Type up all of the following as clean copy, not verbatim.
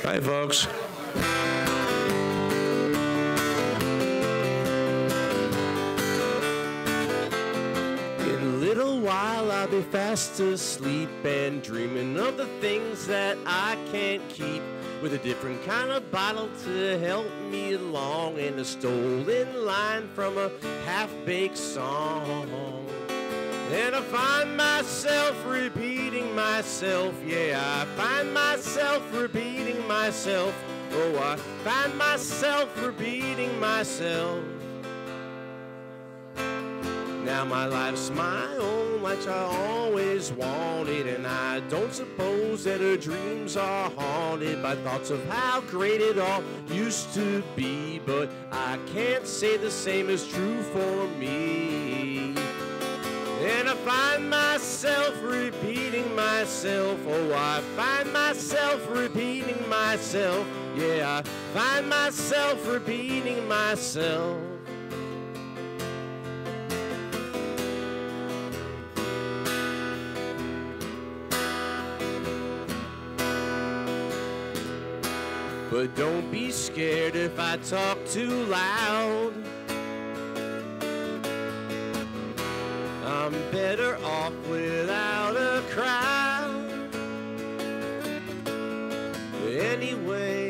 Bye, folks. In a little while I'll be fast asleep and dreaming of the things that I can't keep, with a different kind of bottle to help me along, and a stolen line from a half-baked song. And I find myself repeating myself, yeah, I find myself repeating myself. Oh, I find myself repeating myself. Now my life's my own, like I always wanted, and I don't suppose that her dreams are haunted by thoughts of how great it all used to be. But I can't say the same is true for me. And I find myself repeating myself. Oh, I find myself repeating myself. Yeah, I find myself repeating myself. But don't be scared if I talk too loud. I'm better off without a crowd. Anyway,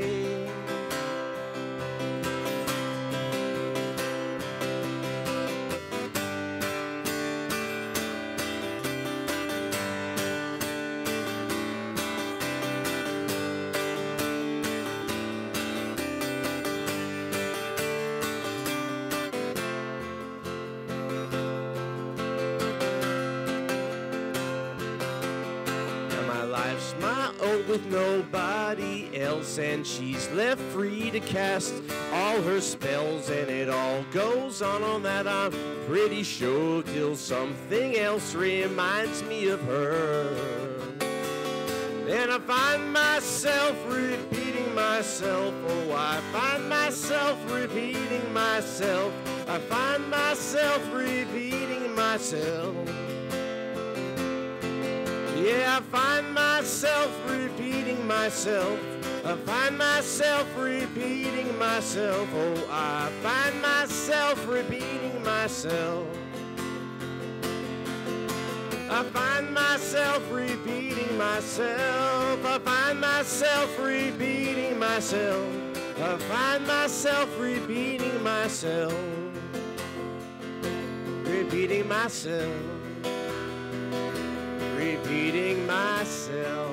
life's my own with nobody else, and she's left free to cast all her spells, and it all goes on that I'm pretty sure, till something else reminds me of her. And I find myself repeating myself. Oh, I find myself repeating myself. I find myself repeating myself. Yeah, I find myself repeating myself. I find myself repeating myself. Oh, I find myself repeating myself. I find myself repeating myself. I find myself repeating myself. I find myself repeating myself. Repeating myself. Repeating myself.